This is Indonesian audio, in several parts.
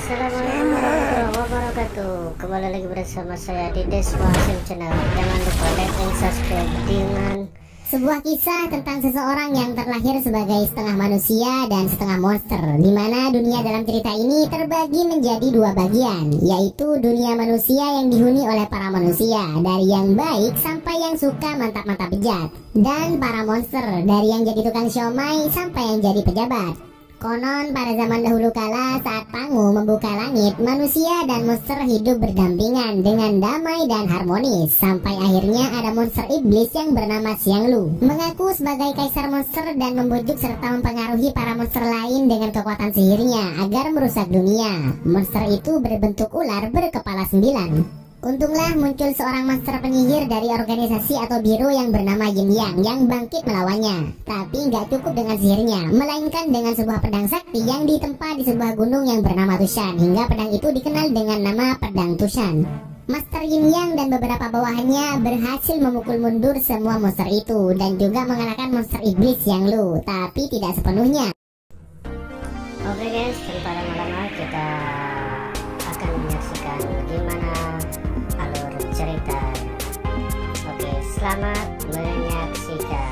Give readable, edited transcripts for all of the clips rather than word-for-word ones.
Assalamualaikum warahmatullahi wabarakatuh. Kembali lagi bersama saya di Desma Sim Channel. Jangan lupa like dan subscribe dengan sebuah kisah tentang seseorang yang terlahir sebagai setengah manusia dan setengah monster, di mana dunia dalam cerita ini terbagi menjadi dua bagian, yaitu dunia manusia yang dihuni oleh para manusia, dari yang baik sampai yang suka mantap-mantap bejat, dan para monster, dari yang jadi tukang siomay sampai yang jadi pejabat. Konon pada zaman dahulu kala, saat Pangu membuka langit, manusia dan monster hidup berdampingan dengan damai dan harmonis, sampai akhirnya ada monster iblis yang bernama Xianglu mengaku sebagai kaisar monster dan membujuk serta mempengaruhi para monster lain dengan kekuatan sihirnya agar merusak dunia. Monster itu berbentuk ular berkepala 9. Untunglah muncul seorang monster penyihir dari organisasi atau biro yang bernama Yin Yang yang bangkit melawannya. Tapi nggak cukup dengan sihirnya, melainkan dengan sebuah pedang sakti yang ditempa di sebuah gunung yang bernama Tushan, hingga pedang itu dikenal dengan nama Pedang Tushan. Master Yin Yang dan beberapa bawahannya berhasil memukul mundur semua monster itu dan juga mengalahkan monster iblis Xianglu, tapi tidak sepenuhnya. Oke guys, tanpa lama-lama kita akan menyaksikan gimana alur cerita. Oke, selamat menyaksikan.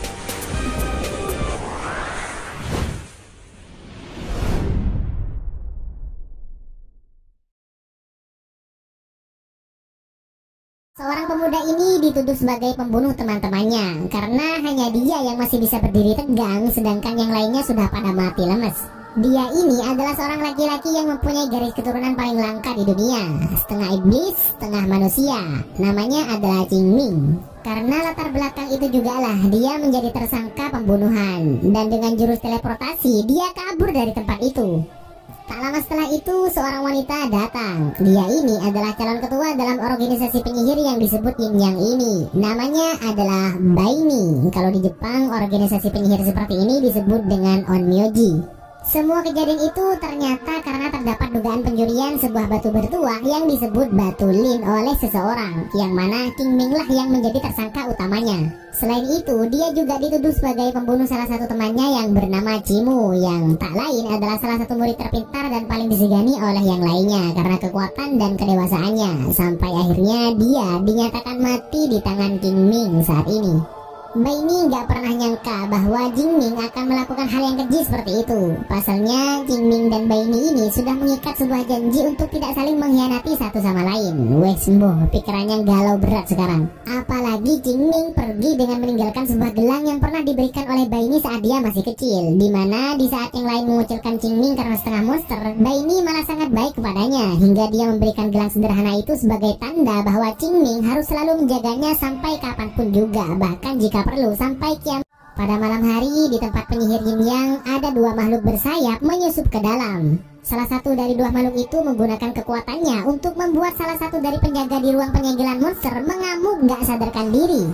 Seorang pemuda ini dituduh sebagai pembunuh teman-temannya karena hanya dia yang masih bisa berdiri tegang, sedangkan yang lainnya sudah pada mati lemes. Dia ini adalah seorang laki-laki yang mempunyai garis keturunan paling langka di dunia, setengah iblis, setengah manusia. Namanya adalah Jing Ming. Karena latar belakang itu juga lah dia menjadi tersangka pembunuhan, dan dengan jurus teleportasi dia kabur dari tempat itu. Tak lama setelah itu seorang wanita datang. Dia ini adalah calon ketua dalam organisasi penyihir yang disebut Yin Yang ini. Namanya adalah Baini. Kalau di Jepang organisasi penyihir seperti ini disebut dengan Onmyoji. Semua kejadian itu ternyata karena terdapat dugaan pencurian sebuah batu bertuah yang disebut batu lin oleh seseorang, yang mana King Ming lah yang menjadi tersangka utamanya. Selain itu, dia juga dituduh sebagai pembunuh salah satu temannya yang bernama Cimu, yang tak lain adalah salah satu murid terpintar dan paling disegani oleh yang lainnya karena kekuatan dan kedewasaannya, sampai akhirnya dia dinyatakan mati di tangan King Ming saat ini. Baini nggak pernah nyangka bahwa Jing Ming akan melakukan hal yang keji seperti itu. Pasalnya Jing Ming dan Baini ini sudah mengikat sebuah janji untuk tidak saling mengkhianati satu sama lain. Wes mboh, pikirannya galau berat sekarang. Apalagi Jing Ming pergi dengan meninggalkan sebuah gelang yang pernah diberikan oleh Baini saat dia masih kecil, dimana di saat yang lain mengucilkan Jing Ming karena setengah monster, Baini malah sangat baik kepadanya, hingga dia memberikan gelang sederhana itu sebagai tanda bahwa Jing Ming harus selalu menjaganya sampai kapanpun juga, bahkan jika perlu sampai kiamat. Pada malam hari di tempat penyihir Yin Yang ada dua makhluk bersayap menyusup ke dalam. Salah satu dari dua makhluk itu menggunakan kekuatannya untuk membuat salah satu dari penjaga di ruang penyegelan monster mengamuk gak sadarkan diri.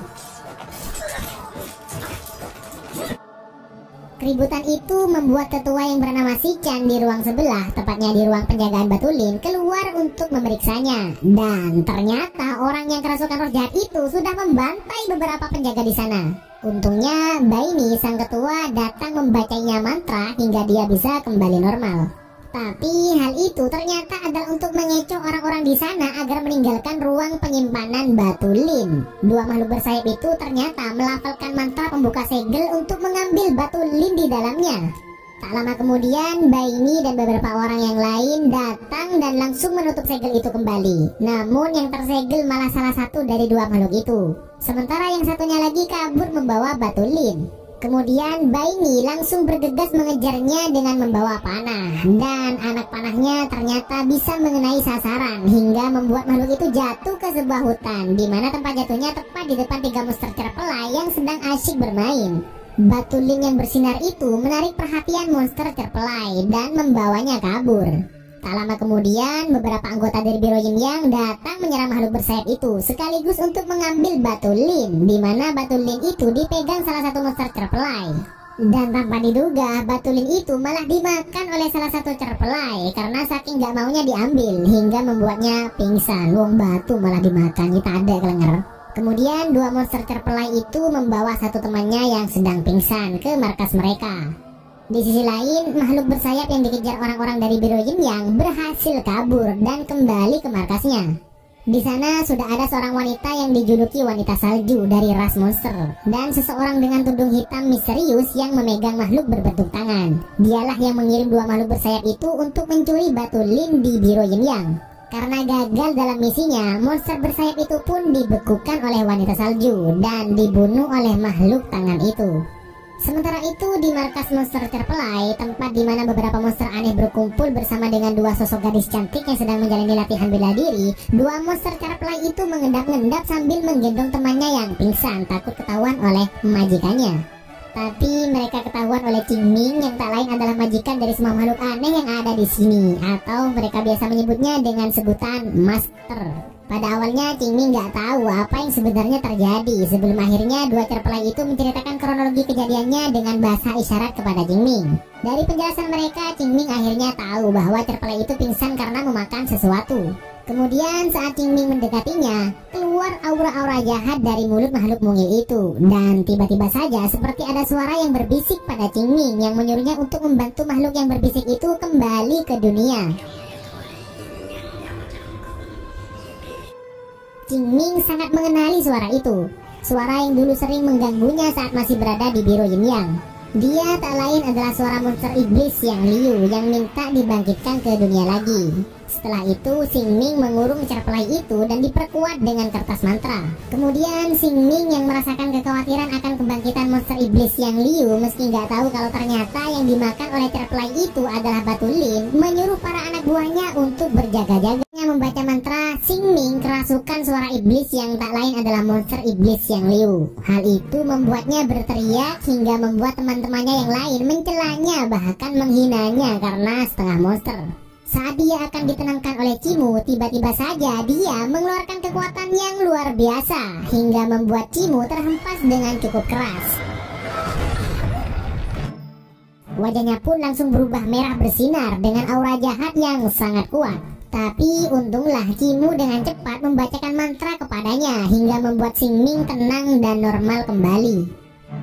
Keributan itu membuat ketua yang bernama Si Chan di ruang sebelah, tepatnya di ruang penjagaan Batu Lin, keluar untuk memeriksanya. Dan ternyata orang yang kerasukan roh jahat itu sudah membantai beberapa penjaga di sana. Untungnya Baini sang ketua datang membacanya mantra hingga dia bisa kembali normal. Tapi hal itu ternyata adalah untuk mengecoh orang-orang di sana agar meninggalkan ruang penyimpanan Batu Lin. Dua makhluk bersayap itu ternyata melafalkan mantra pembuka segel untuk mengambil Batu Lin di dalamnya. Tak lama kemudian Baini dan beberapa orang yang lain datang dan langsung menutup segel itu kembali. Namun yang tersegel malah salah satu dari dua makhluk itu. Sementara yang satunya lagi kabur membawa Batu Lin. Kemudian Baini langsung bergegas mengejarnya dengan membawa panah, dan anak panahnya ternyata bisa mengenai sasaran hingga membuat makhluk itu jatuh ke sebuah hutan, di mana tempat jatuhnya tepat di depan tiga monster cerpelai yang sedang asyik bermain. Batu Lin yang bersinar itu menarik perhatian monster cerpelai dan membawanya kabur. Tak lama kemudian, beberapa anggota dari Biro Yin Yang datang menyerang makhluk bersayap itu sekaligus untuk mengambil Batu Lin, di mana Batu Lin itu dipegang salah satu monster cerpelai. Dan tanpa diduga, Batu Lin itu malah dimakan oleh salah satu cerpelai karena saking gak maunya diambil hingga membuatnya pingsan. Wong batu malah dimakan, kita ada kelenger. Kemudian dua monster cerpelai itu membawa satu temannya yang sedang pingsan ke markas mereka. Di sisi lain, makhluk bersayap yang dikejar orang-orang dari Biro Yin Yang berhasil kabur dan kembali ke markasnya. Di sana sudah ada seorang wanita yang dijuluki wanita salju dari ras monster, dan seseorang dengan tudung hitam misterius yang memegang makhluk berbentuk tangan. Dialah yang mengirim dua makhluk bersayap itu untuk mencuri batu lin di Biro Yin Yang. Karena gagal dalam misinya, monster bersayap itu pun dibekukan oleh wanita salju dan dibunuh oleh makhluk tangan itu. Sementara itu di markas monster terpelai, tempat di mana beberapa monster aneh berkumpul bersama dengan dua sosok gadis cantik yang sedang menjalani latihan bela diri, dua monster terpelai itu mengendap-endap sambil menggendong temannya yang pingsan takut ketahuan oleh majikannya. Tapi mereka ketahuan oleh Qingming yang tak lain adalah majikan dari semua makhluk aneh yang ada di sini, atau mereka biasa menyebutnya dengan sebutan Master. Pada awalnya Qingming nggak tahu apa yang sebenarnya terjadi sebelum akhirnya dua terpelai itu menceritakan kronologi kejadiannya dengan bahasa isyarat kepada Qingming. Dari penjelasan mereka, Qingming akhirnya tahu bahwa terpelai itu pingsan karena memakan sesuatu. Kemudian saat Qingming mendekatinya, keluar aura-aura jahat dari mulut makhluk mungil itu. Dan tiba-tiba saja seperti ada suara yang berbisik pada Qingming yang menyuruhnya untuk membantu makhluk yang berbisik itu kembali ke dunia. Qingming sangat mengenali suara itu. Suara yang dulu sering mengganggunya saat masih berada di Biro Yin Yang. Dia tak lain adalah suara monster iblis yang Liu yang minta dibangkitkan ke dunia lagi. Setelah itu, Qingming mengurung terpelai itu dan diperkuat dengan kertas mantra. Kemudian Qingming yang merasakan kekhawatiran akan kebangkitan monster iblis yang Liu, meski nggak tahu kalau ternyata yang dimakan oleh terpelai itu adalah batu lin, menyuruh para anak buahnya untuk berjaga-jaga. Membaca mantra, Qingming kerasukan suara iblis yang tak lain adalah monster iblis yang Liu. Hal itu membuatnya berteriak hingga membuat teman-temannya yang lain mencelanya, bahkan menghinanya karena setengah monster. Saat dia akan ditenangkan oleh Cimu, tiba-tiba saja dia mengeluarkan kekuatan yang luar biasa hingga membuat Cimu terhempas dengan cukup keras. Wajahnya pun langsung berubah merah bersinar dengan aura jahat yang sangat kuat. Tapi untunglah Cimu dengan cepat membacakan mantra kepadanya hingga membuat Qingming tenang dan normal kembali.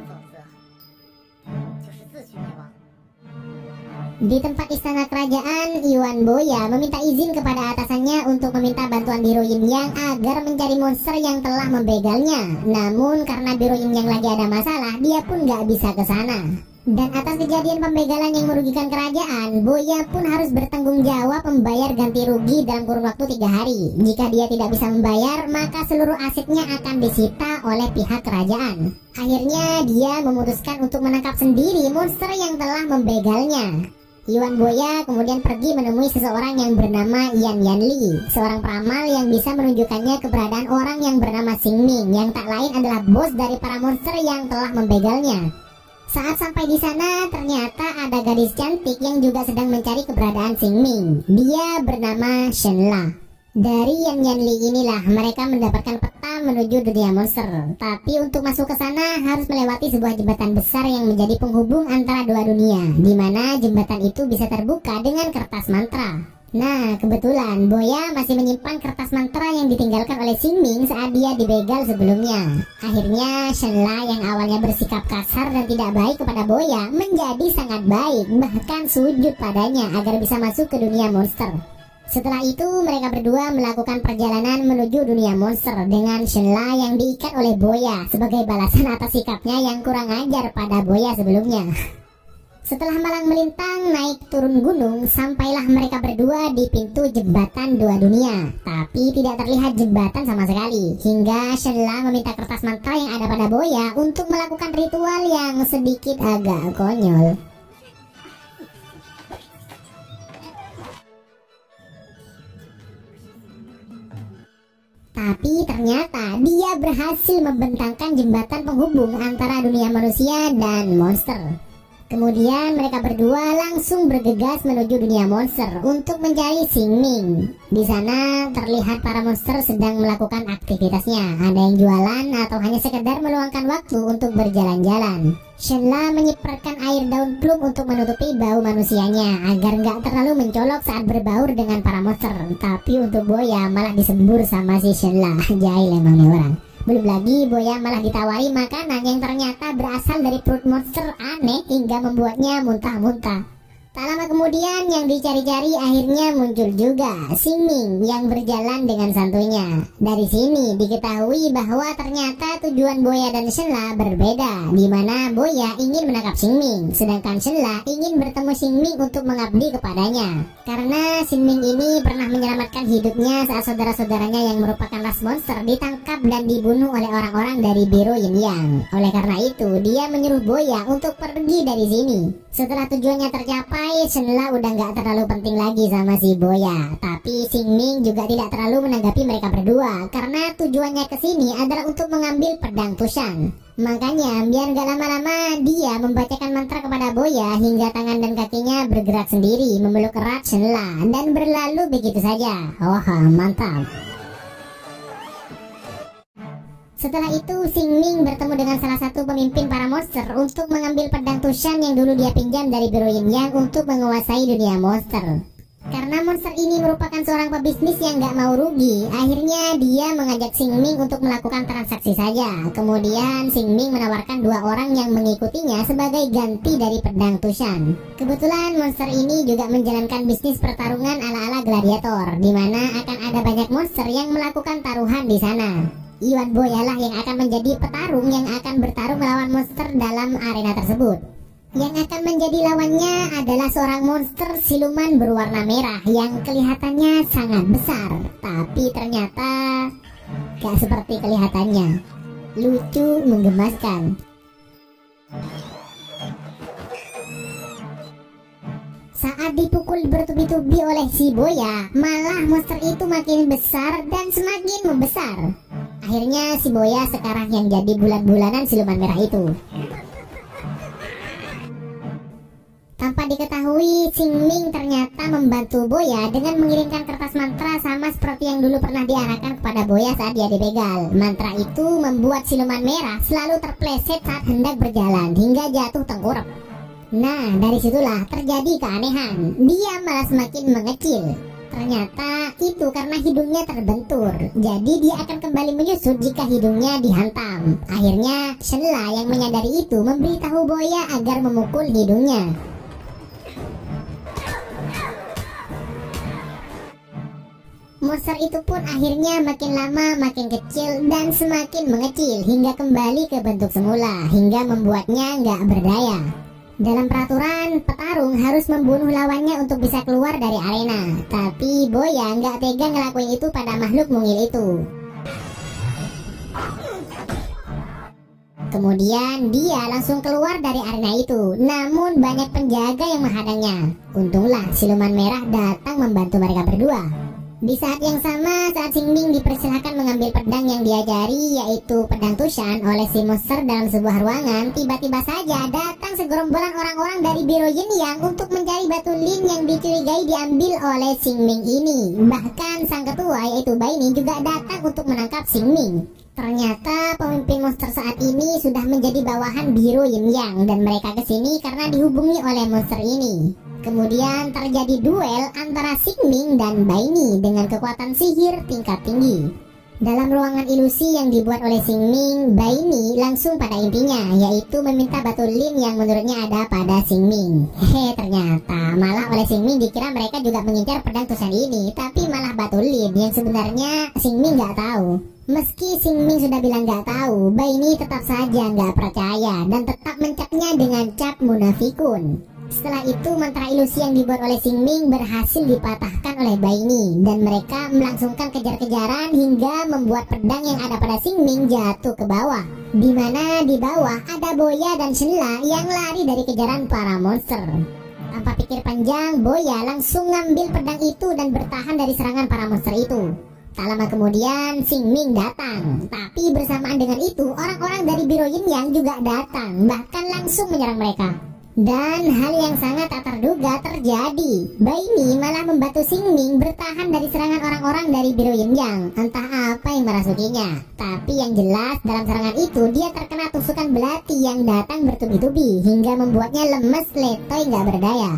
Di tempat istana kerajaan, Yuan Boya meminta izin kepada atasannya untuk meminta bantuan Biro Yin Yang agar mencari monster yang telah membegalnya. Namun karena Biro Yin Yang lagi ada masalah, dia pun gak bisa ke sana. Dan atas kejadian pembegalan yang merugikan kerajaan, Boya pun harus bertanggung jawab membayar ganti rugi dalam kurun waktu 3 hari. Jika dia tidak bisa membayar, maka seluruh asetnya akan disita oleh pihak kerajaan. Akhirnya dia memutuskan untuk menangkap sendiri monster yang telah membegalnya. Yuan Boya kemudian pergi menemui seseorang yang bernama Yan Yanli, seorang peramal yang bisa menunjukkannya keberadaan orang yang bernama Qingming, yang tak lain adalah bos dari para monster yang telah membegalnya. Saat sampai di sana, ternyata ada gadis cantik yang juga sedang mencari keberadaan Qingming. Dia bernama Shenla. Dari Yan Yanli inilah mereka mendapatkan peta menuju dunia monster. Tapi untuk masuk ke sana harus melewati sebuah jembatan besar yang menjadi penghubung antara dua dunia, di mana jembatan itu bisa terbuka dengan kertas mantra. Nah, kebetulan Boya masih menyimpan kertas mantra yang ditinggalkan oleh Qingming saat dia dibegal sebelumnya. Akhirnya Shenla yang awalnya bersikap kasar dan tidak baik kepada Boya menjadi sangat baik, bahkan sujud padanya agar bisa masuk ke dunia monster. Setelah itu mereka berdua melakukan perjalanan menuju dunia monster dengan Shenla yang diikat oleh Boya sebagai balasan atas sikapnya yang kurang ajar pada Boya sebelumnya. Setelah malang melintang naik turun gunung, sampailah mereka berdua di pintu jembatan dua dunia. Tapi tidak terlihat jembatan sama sekali, hingga Shenla meminta kertas mantra yang ada pada Boya untuk melakukan ritual yang sedikit agak konyol. Tapi ternyata dia berhasil membentangkan jembatan penghubung antara dunia manusia dan monster. Kemudian mereka berdua langsung bergegas menuju dunia monster untuk mencari Qingming. Di sana terlihat para monster sedang melakukan aktivitasnya. Ada yang jualan atau hanya sekedar meluangkan waktu untuk berjalan-jalan. Shenla menyipratan air daun plum untuk menutupi bau manusianya agar nggak terlalu mencolok saat berbaur dengan para monster. Tapi untuk Boya malah disembur sama si Shenla. Jahil emang nih orang. Belum lagi Boya malah ditawari makanan yang ternyata berasal dari perut monster aneh hingga membuatnya muntah-muntah. Tak lama kemudian yang dicari-cari akhirnya muncul juga Xingming yang berjalan dengan santuйnya. Dari sini diketahui bahwa ternyata tujuan Boya dan Shenla berbeda, di mana Boya ingin menangkap Xingming, sedangkan Shenla ingin bertemu Xingming untuk mengabdi kepadanya. Karena Xingming ini pernah menyelamatkan hidupnya saat saudara-saudaranya yang merupakan ras monster ditangkap dan dibunuh oleh orang-orang dari Biro Yin Yang. Oleh karena itu, dia menyuruh Boya untuk pergi dari sini. Setelah tujuannya tercapai, Shenla udah nggak terlalu penting lagi sama si Boya. Tapi Xingming juga tidak terlalu menanggapi mereka berdua, karena tujuannya ke sini adalah untuk mengambil pedang Tushan. Makanya biar nggak lama-lama dia membacakan mantra kepada Boya hingga tangan dan kakinya bergerak sendiri memeluk erat Shenla dan berlalu begitu saja. Oh, mantap. Setelah itu, Xingming bertemu dengan salah satu pemimpin para monster untuk mengambil pedang Tushan yang dulu dia pinjam dari Biro Yin Yang untuk menguasai dunia monster. Karena monster ini merupakan seorang pebisnis yang gak mau rugi, akhirnya dia mengajak Xingming untuk melakukan transaksi saja. Kemudian Xingming menawarkan 2 orang yang mengikutinya sebagai ganti dari pedang Tushan. Kebetulan monster ini juga menjalankan bisnis pertarungan ala-ala gladiator, di mana akan ada banyak monster yang melakukan taruhan di sana. Iwan Boya lah yang akan menjadi petarung yang akan bertarung melawan monster dalam arena tersebut. Yang akan menjadi lawannya adalah seorang monster siluman berwarna merah yang kelihatannya sangat besar, tapi ternyata gak seperti kelihatannya. Lucu, menggemaskan. Saat dipukul bertubi-tubi oleh si Boya, malah monster itu makin besar dan semakin membesar. Akhirnya si Boya sekarang yang jadi bulan-bulanan siluman merah itu. Tanpa diketahui, Xingming ternyata membantu Boya dengan mengirimkan kertas mantra sama seperti yang dulu pernah diarahkan kepada Boya saat dia dibegal. Mantra itu membuat siluman merah selalu terpleset saat hendak berjalan hingga jatuh tengkurap. Nah, dari situlah terjadi keanehan. Dia malah semakin mengecil. Ternyata itu karena hidungnya terbentur. Jadi dia akan kembali menyusut jika hidungnya dihantam. Akhirnya Shenla yang menyadari itu memberitahu Boya agar memukul hidungnya. Monster itu pun akhirnya makin lama makin kecil dan semakin mengecil hingga kembali ke bentuk semula, hingga membuatnya nggak berdaya. Dalam peraturan, petarung harus membunuh lawannya untuk bisa keluar dari arena. Tapi Boya nggak tega ngelakuin itu pada makhluk mungil itu. Kemudian dia langsung keluar dari arena itu. Namun banyak penjaga yang menghadangnya. Untunglah siluman merah datang membantu mereka berdua. Di saat yang sama, saat Xingming dipersilahkan mengambil pedang yang dia cari, yaitu pedang Tushan, oleh si monster dalam sebuah ruangan, tiba-tiba saja datang segerombolan orang-orang dari Biro Yin Yang untuk mencari batu lin yang dicurigai diambil oleh Xingming ini. Bahkan sang ketua, yaitu Baini, juga datang untuk menangkap Xingming. Ternyata pemimpin monster saat ini sudah menjadi bawahan Biro Yin Yang, dan mereka kesini karena dihubungi oleh monster ini. Kemudian terjadi duel antara Xingming dan Baini dengan kekuatan sihir tingkat tinggi. Dalam ruangan ilusi yang dibuat oleh Xingming, Baini langsung pada intinya, yaitu meminta batu lin yang menurutnya ada pada Xingming. Ternyata malah oleh Xingming dikira mereka juga mengincar pedang Tushan ini, tapi malah batu lin yang sebenarnya Xingming nggak tahu. Meski Xingming sudah bilang nggak tahu, Baini tetap saja nggak percaya dan tetap mencapnya dengan cap munafikun. Setelah itu mantra ilusi yang dibuat oleh Xingming berhasil dipatahkan oleh Baini, dan mereka melangsungkan kejar-kejaran hingga membuat pedang yang ada pada Xingming jatuh ke bawah. Di mana di bawah ada Boya dan Shenla yang lari dari kejaran para monster. Tanpa pikir panjang, Boya langsung ngambil pedang itu dan bertahan dari serangan para monster itu. Tak lama kemudian Xingming datang, tapi bersamaan dengan itu orang-orang dari Biro Yin Yang juga datang, bahkan langsung menyerang mereka. Dan hal yang sangat tak terduga terjadi. Baini malah membantu Xingming bertahan dari serangan orang-orang dari Biro Yin Yang. Entah apa yang merasukinya, tapi yang jelas dalam serangan itu dia terkena tusukan belati yang datang bertubi-tubi hingga membuatnya lemes letoy gak berdaya.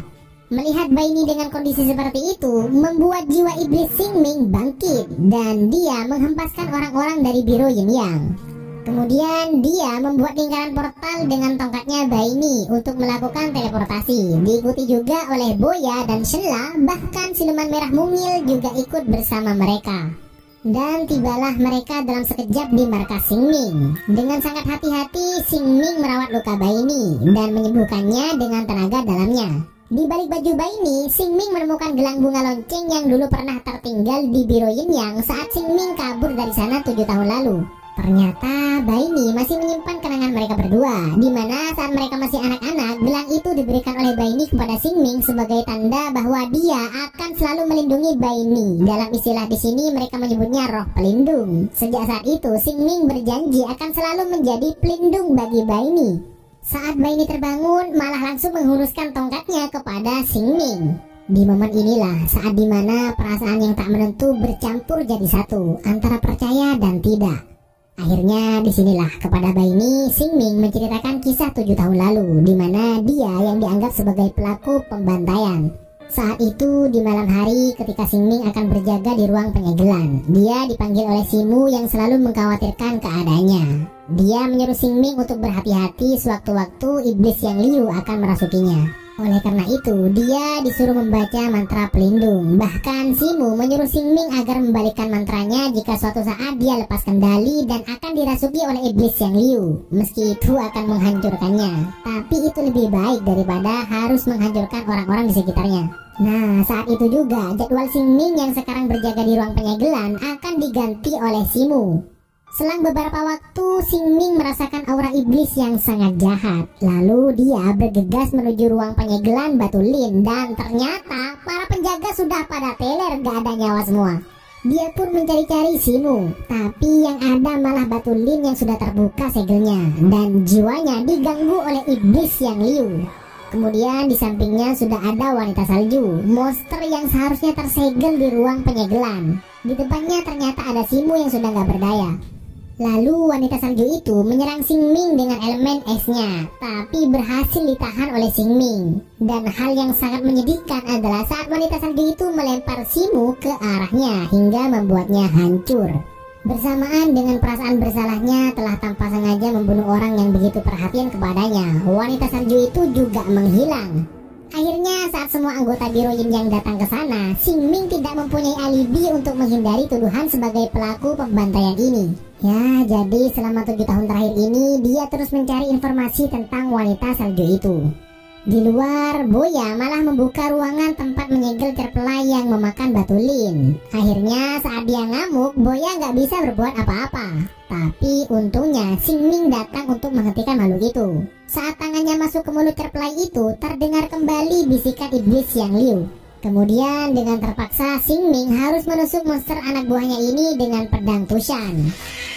Melihat Baini dengan kondisi seperti itu, membuat jiwa iblis Xingming bangkit dan dia menghempaskan orang-orang dari Biro Yin Yang. Kemudian dia membuat lingkaran portal dengan tongkatnya Baini untuk melakukan teleportasi. Diikuti juga oleh Boya dan Shenla, bahkan siluman merah mungil juga ikut bersama mereka. Dan tibalah mereka dalam sekejap di markas Xingming. Dengan sangat hati-hati, Xingming merawat luka Baini dan menyembuhkannya dengan tenaga dalamnya. Di balik baju Baini, Xingming menemukan gelang bunga lonceng yang dulu pernah tertinggal di Biro Yin Yang saat Xingming kabur dari sana 7 tahun lalu. Ternyata Baini masih menyimpan kenangan mereka berdua, di mana saat mereka masih anak-anak, gelang itu diberikan oleh Baini kepada Xingming sebagai tanda bahwa dia akan selalu melindungi Baini. Dalam istilah di sini mereka menyebutnya roh pelindung. Sejak saat itu, Xingming berjanji akan selalu menjadi pelindung bagi Baini. Saat Baini terbangun, malah langsung menghunuskan tongkatnya kepada Xingming. Di momen inilah saat dimana perasaan yang tak menentu bercampur jadi satu antara percaya dan tidak. Akhirnya disinilah kepada Baini, Xingming menceritakan kisah 7 tahun lalu, di mana dia yang dianggap sebagai pelaku pembantaian. Saat itu di malam hari ketika Xingming akan berjaga di ruang penyegelan, dia dipanggil oleh Simu yang selalu mengkhawatirkan keadaannya. Dia menyuruh Xingming untuk berhati-hati sewaktu-waktu iblis yang Liu akan merasukinya. Oleh karena itu, dia disuruh membaca mantra pelindung. Bahkan Simu menyuruh Xingming agar membalikkan mantranya jika suatu saat dia lepas kendali dan akan dirasuki oleh iblis yang Liu. Meski itu akan menghancurkannya, tapi itu lebih baik daripada harus menghancurkan orang-orang di sekitarnya. Nah, saat itu juga jadwal Xingming yang sekarang berjaga di ruang penyegelan akan diganti oleh Simu. Selang beberapa waktu, Xingming merasakan aura iblis yang sangat jahat. Lalu dia bergegas menuju ruang penyegelan Batu Lin, dan ternyata para penjaga sudah pada teler, gak ada nyawa semua. Dia pun mencari-cari Simu, tapi yang ada malah Batu Lin yang sudah terbuka segelnya, dan jiwanya diganggu oleh iblis yang Liu. Kemudian di sampingnya sudah ada wanita salju, monster yang seharusnya tersegel di ruang penyegelan. Di depannya ternyata ada Simu yang sudah gak berdaya. Lalu wanita salju itu menyerang Xingming dengan elemen esnya, tapi berhasil ditahan oleh Xingming. Dan hal yang sangat menyedihkan adalah saat wanita salju itu melempar Simu ke arahnya hingga membuatnya hancur. Bersamaan dengan perasaan bersalahnya telah tanpa sengaja membunuh orang yang begitu perhatian kepadanya, wanita salju itu juga menghilang. Akhirnya saat semua anggota Biro Yin yang datang ke sana, Xingming tidak mempunyai alibi untuk menghindari tuduhan sebagai pelaku pembantaian ini. Ya, jadi selama 7 tahun terakhir ini dia terus mencari informasi tentang wanita salju itu. Di luar, Boya malah membuka ruangan tempat menyegel terpelai yang memakan Batu Lin. Akhirnya saat dia ngamuk, Boya nggak bisa berbuat apa-apa. Tapi untungnya Xingming datang untuk menghentikan makhluk itu. Saat tangannya masuk ke mulut terpelai itu, terdengar kembali bisikan iblis yang Liu. Kemudian dengan terpaksa Xingming harus menusuk monster anak buahnya ini dengan pedang Tushan.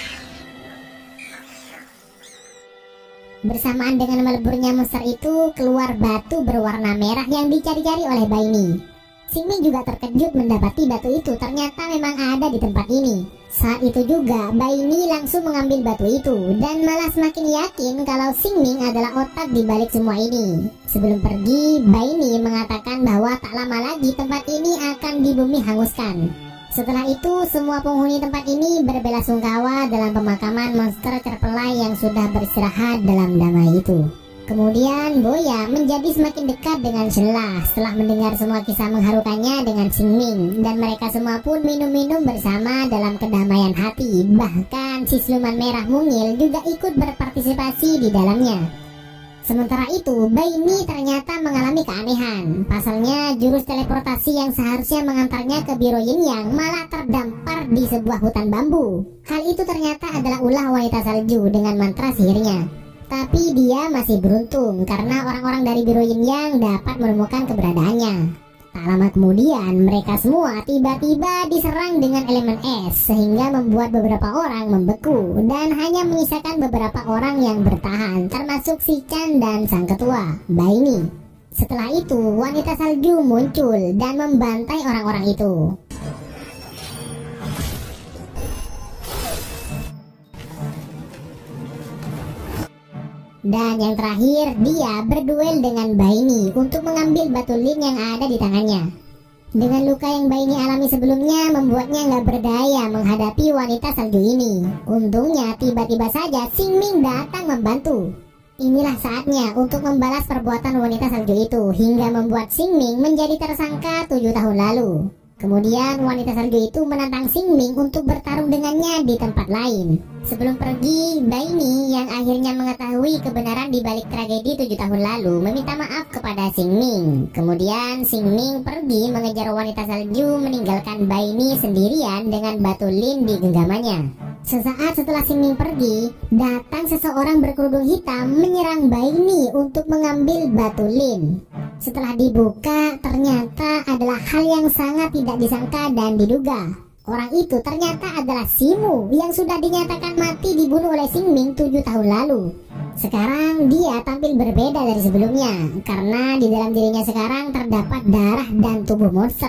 Bersamaan dengan meleburnya monster itu, keluar batu berwarna merah yang dicari-cari oleh Baini. Xingming juga terkejut mendapati batu itu ternyata memang ada di tempat ini. Saat itu juga Baini langsung mengambil batu itu dan malah semakin yakin kalau Xingming adalah otak di balik semua ini. Sebelum pergi, Baini mengatakan bahwa tak lama lagi tempat ini akan di bumi hanguskan. Setelah itu, semua penghuni tempat ini berbelasungkawa dalam pemakaman monster terpelai yang sudah beristirahat dalam damai itu. Kemudian Boya menjadi semakin dekat dengan Shenla setelah mendengar semua kisah mengharukannya dengan Xingming, dan mereka semua pun minum-minum bersama dalam kedamaian hati. Bahkan si siluman merah mungil juga ikut berpartisipasi di dalamnya. Sementara itu, Baini ternyata mengalami keanehan. Pasalnya, jurus teleportasi yang seharusnya mengantarnya ke Biro Yin Yang malah terdampar di sebuah hutan bambu. Hal itu ternyata adalah ulah wanita salju dengan mantra sihirnya. Tapi dia masih beruntung karena orang-orang dari Biro Yin Yang dapat menemukan keberadaannya. Tak lama kemudian, mereka semua tiba-tiba diserang dengan elemen es, sehingga membuat beberapa orang membeku, dan hanya menyisakan beberapa orang yang bertahan, termasuk si Chan dan sang ketua, Baini. Setelah itu, wanita salju muncul dan membantai orang-orang itu. Dan yang terakhir, dia berduel dengan Baini untuk mengambil batu lin yang ada di tangannya. Dengan luka yang Baini alami sebelumnya membuatnya nggak berdaya menghadapi wanita salju ini. Untungnya tiba-tiba saja Xingming datang membantu. Inilah saatnya untuk membalas perbuatan wanita salju itu hingga membuat Xingming menjadi tersangka 7 tahun lalu. Kemudian wanita salju itu menantang Xingming untuk bertarung dengannya di tempat lain. Sebelum pergi, Baini yang akhirnya mengetahui kebenaran di balik tragedi 7 tahun lalu meminta maaf kepada Xingming. Kemudian Xingming pergi mengejar wanita salju meninggalkan Baini sendirian dengan batu lin di genggamannya. Sesaat setelah Xingming pergi, datang seseorang berkerudung hitam menyerang Baini untuk mengambil batu lin. Setelah dibuka, ternyata adalah hal yang sangat tidak disangka dan diduga. Orang itu ternyata adalah Simu yang sudah dinyatakan mati dibunuh oleh Xingming 7 tahun lalu. Sekarang dia tampil berbeda dari sebelumnya karena di dalam dirinya sekarang terdapat darah dan tubuh monster.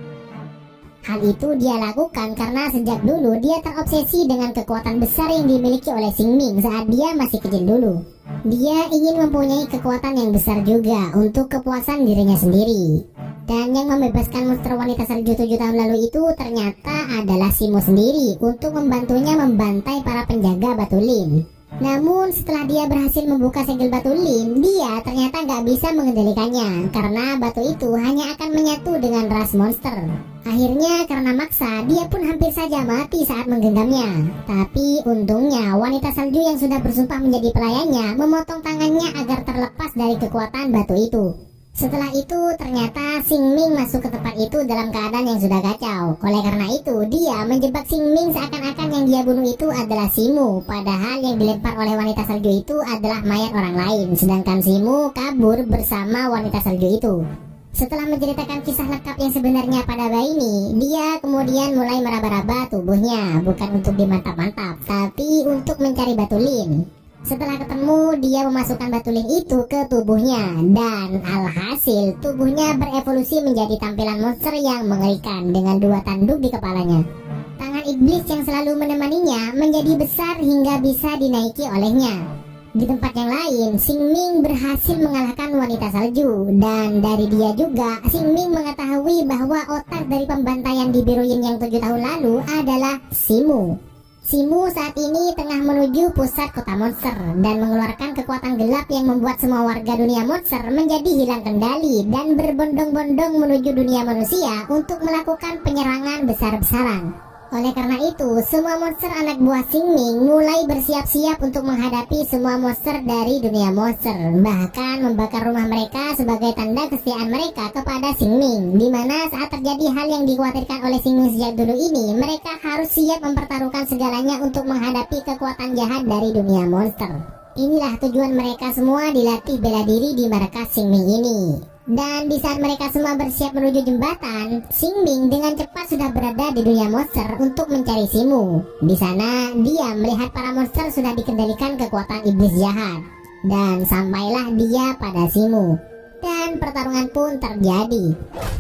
Hal itu dia lakukan karena sejak dulu dia terobsesi dengan kekuatan besar yang dimiliki oleh Xingming saat dia masih kecil dulu. Dia ingin mempunyai kekuatan yang besar juga untuk kepuasan dirinya sendiri. Dan yang membebaskan monster wanita salju 7 tahun lalu itu ternyata adalah Simu sendiri untuk membantunya membantai para penjaga batu lin. Namun setelah dia berhasil membuka segel batu lin, dia ternyata nggak bisa mengendalikannya karena batu itu hanya akan menyatu dengan ras monster. Akhirnya karena maksa, dia pun hampir saja mati saat menggenggamnya. Tapi untungnya wanita salju yang sudah bersumpah menjadi pelayannya memotong tangannya agar terlepas dari kekuatan batu itu. Setelah itu ternyata Xingming masuk ke tempat itu dalam keadaan yang sudah kacau. Oleh karena itu dia menjebak Xingming seakan-akan yang dia bunuh itu adalah Simu. Padahal yang dilempar oleh wanita salju itu adalah mayat orang lain. Sedangkan Simu kabur bersama wanita salju itu. Setelah menceritakan kisah lengkap yang sebenarnya pada Baini, dia kemudian mulai meraba-raba tubuhnya. Bukan untuk dimantap-mantap, tapi untuk mencari batu lin. Setelah ketemu, dia memasukkan batu lin itu ke tubuhnya. Dan alhasil, tubuhnya berevolusi menjadi tampilan monster yang mengerikan dengan 2 tanduk di kepalanya. Tangan iblis yang selalu menemaninya menjadi besar hingga bisa dinaiki olehnya. Di tempat yang lain, Xingming berhasil mengalahkan wanita salju. Dan dari dia juga, Xingming mengetahui bahwa otak dari pembantaian di Biruyin yang 7 tahun lalu adalah Simu. Simu saat ini tengah menuju pusat kota monster dan mengeluarkan kekuatan gelap yang membuat semua warga dunia monster menjadi hilang kendali dan berbondong-bondong menuju dunia manusia untuk melakukan penyerangan besar-besaran. Oleh karena itu, semua monster anak buah Xingming mulai bersiap-siap untuk menghadapi semua monster dari dunia monster, bahkan membakar rumah mereka sebagai tanda kesetiaan mereka kepada Xingming, di mana saat terjadi hal yang dikhawatirkan oleh Xingming sejak dulu ini, mereka harus siap mempertaruhkan segalanya untuk menghadapi kekuatan jahat dari dunia monster. Inilah tujuan mereka semua dilatih bela diri di markas Xingming ini. Dan di saat mereka semua bersiap menuju jembatan, Xingming dengan cepat sudah berada di dunia monster untuk mencari Simu. Di sana, dia melihat para monster sudah dikendalikan kekuatan iblis jahat. Dan sampailah dia pada Simu. Dan pertarungan pun terjadi.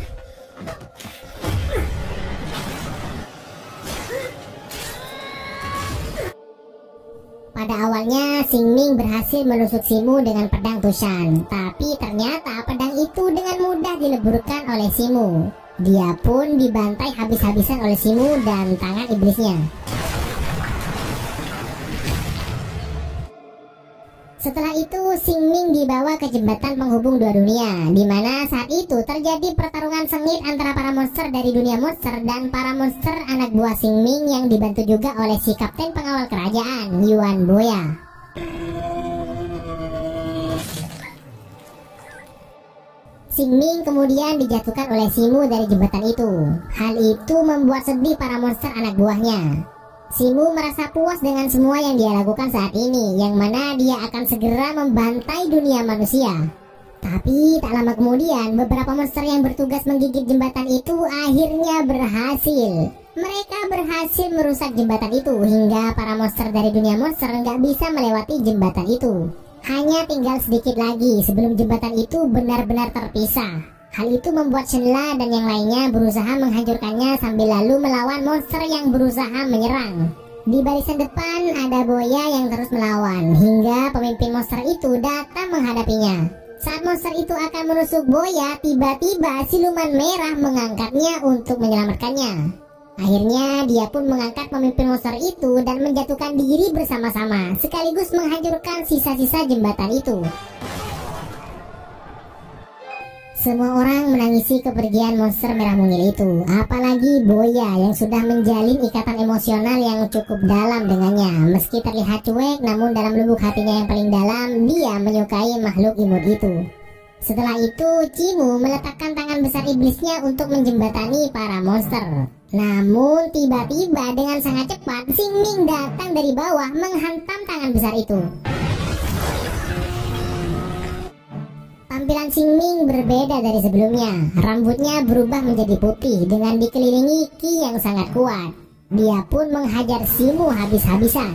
Pada awalnya, Xingming berhasil menusuk Simu dengan pedang Tushan. Tapi ternyata pedang itu dengan mudah dileburkan oleh Simu. Dia pun dibantai habis-habisan oleh Simu dan tangan iblisnya. Setelah itu, Xingming dibawa ke jembatan penghubung 2 dunia, di mana saat itu terjadi pertarungan sengit antara para monster dari dunia monster dan para monster anak buah Xingming yang dibantu juga oleh si kapten pengawal kerajaan, Yuan Boya. Xingming kemudian dijatuhkan oleh Simu dari jembatan itu. Hal itu membuat sedih para monster anak buahnya. Simu merasa puas dengan semua yang dia lakukan saat ini, yang mana dia akan segera membantai dunia manusia. Tapi tak lama kemudian, beberapa monster yang bertugas menggigit jembatan itu akhirnya berhasil. Mereka berhasil merusak jembatan itu hingga para monster dari dunia monster nggak bisa melewati jembatan itu. Hanya tinggal sedikit lagi sebelum jembatan itu benar-benar terpisah. Hal itu membuat Shenla dan yang lainnya berusaha menghancurkannya sambil lalu melawan monster yang berusaha menyerang. Di barisan depan ada Boya yang terus melawan hingga pemimpin monster itu datang menghadapinya. Saat monster itu akan menusuk Boya, tiba-tiba siluman merah mengangkatnya untuk menyelamatkannya. Akhirnya dia pun mengangkat pemimpin monster itu dan menjatuhkan diri bersama-sama, sekaligus menghancurkan sisa-sisa jembatan itu. Semua orang menangisi kepergian monster merah mungil itu, apalagi Boya yang sudah menjalin ikatan emosional yang cukup dalam dengannya. Meski terlihat cuek, namun dalam lubuk hatinya yang paling dalam, dia menyukai makhluk imut itu. Setelah itu, Cimu meletakkan tangan besar iblisnya untuk menjembatani para monster. Namun tiba-tiba dengan sangat cepat, Xingming datang dari bawah menghantam tangan besar itu. Tampilan Xingming berbeda dari sebelumnya. Rambutnya berubah menjadi putih dengan dikelilingi ki yang sangat kuat. Dia pun menghajar Simu habis-habisan.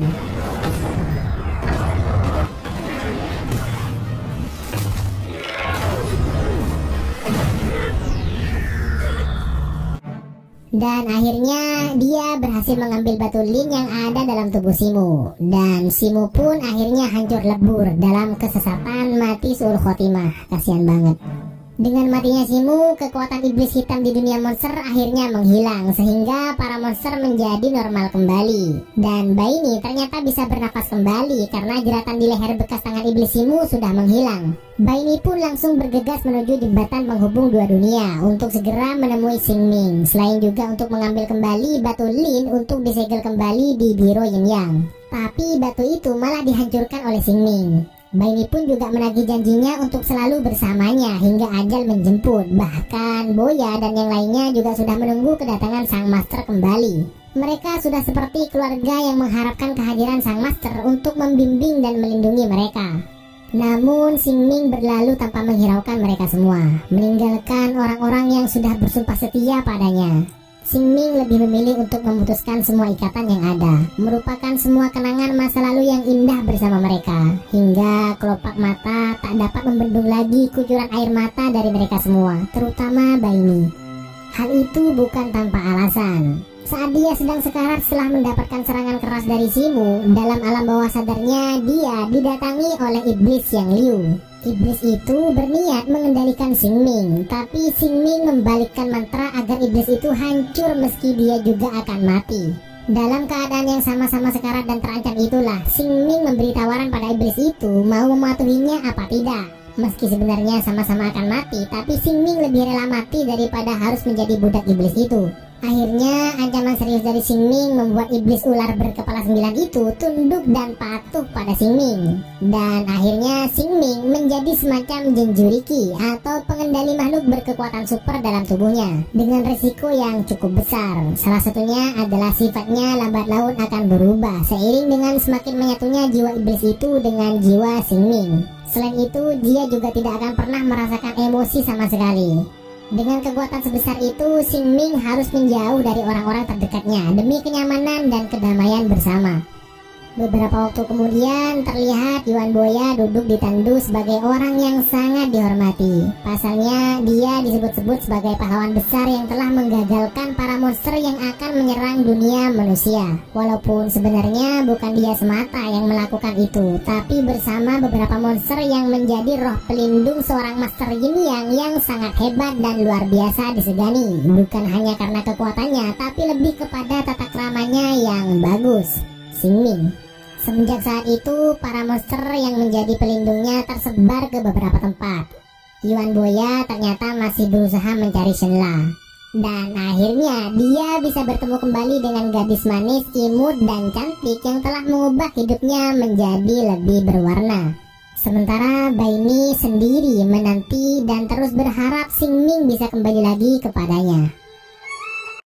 Dan akhirnya dia berhasil mengambil batu lin yang ada dalam tubuh Simu. Dan Simu pun akhirnya hancur lebur dalam kesesatan mati suul khotimah. Kasihan banget. Dengan matinya Simu, kekuatan iblis hitam di dunia monster akhirnya menghilang, sehingga para monster menjadi normal kembali. Dan Baini ternyata bisa bernafas kembali karena jeratan di leher bekas tangan iblis Simu sudah menghilang. Baini pun langsung bergegas menuju jembatan penghubung dua dunia untuk segera menemui Xingming, selain juga untuk mengambil kembali batu lin untuk disegel kembali di Biro Yin Yang. Tapi batu itu malah dihancurkan oleh Xingming. Baini pun juga menagih janjinya untuk selalu bersamanya hingga ajal menjemput. Bahkan Boya dan yang lainnya juga sudah menunggu kedatangan sang master kembali. Mereka sudah seperti keluarga yang mengharapkan kehadiran sang master untuk membimbing dan melindungi mereka. Namun Xingming berlalu tanpa menghiraukan mereka semua, meninggalkan orang-orang yang sudah bersumpah setia padanya. Xingming lebih memilih untuk memutuskan semua ikatan yang ada, merupakan semua kenangan masa lalu yang indah bersama mereka, hingga kelopak mata tak dapat membendung lagi kucuran air mata dari mereka semua, terutama Baini. Hal itu bukan tanpa alasan. Saat dia sedang sekarat setelah mendapatkan serangan keras dari Simu, dalam alam bawah sadarnya dia didatangi oleh iblis Yang Liu. Iblis itu berniat mengendalikan Xingming, tapi Xingming membalikkan mantra agar iblis itu hancur meski dia juga akan mati. Dalam keadaan yang sama-sama sekarat dan terancam itulah, Xingming memberi tawaran pada iblis itu mau mematuhinya apa tidak. Meski sebenarnya sama-sama akan mati, tapi Xingming lebih rela mati daripada harus menjadi budak iblis itu. Akhirnya ancaman serius dari Xingming membuat iblis ular berkepala 9 itu tunduk dan patuh pada Xingming. Dan akhirnya Xingming menjadi semacam Jinjuriki atau pengendali makhluk berkekuatan super dalam tubuhnya, dengan resiko yang cukup besar. Salah satunya adalah sifatnya lambat laun akan berubah seiring dengan semakin menyatunya jiwa iblis itu dengan jiwa Xingming. Selain itu, dia juga tidak akan pernah merasakan emosi sama sekali. Dengan kekuatan sebesar itu, Xingming harus menjauh dari orang-orang terdekatnya demi kenyamanan dan kedamaian bersama. Beberapa waktu kemudian terlihat Yuan Boya duduk di tandu sebagai orang yang sangat dihormati. Pasalnya dia disebut-sebut sebagai pahlawan besar yang telah menggagalkan para monster yang akan menyerang dunia manusia. Walaupun sebenarnya bukan dia semata yang melakukan itu, tapi bersama beberapa monster yang menjadi roh pelindung seorang master Yin Yang yang sangat hebat dan luar biasa disegani. Bukan hanya karena kekuatannya, tapi lebih kepada tata keramanya yang bagus. Xingming. Semenjak saat itu, para monster yang menjadi pelindungnya tersebar ke beberapa tempat. Yuan Boya ternyata masih berusaha mencari Shenla. Dan akhirnya dia bisa bertemu kembali dengan gadis manis, imut, dan cantik yang telah mengubah hidupnya menjadi lebih berwarna. Sementara Baini sendiri menanti dan terus berharap Xingming bisa kembali lagi kepadanya.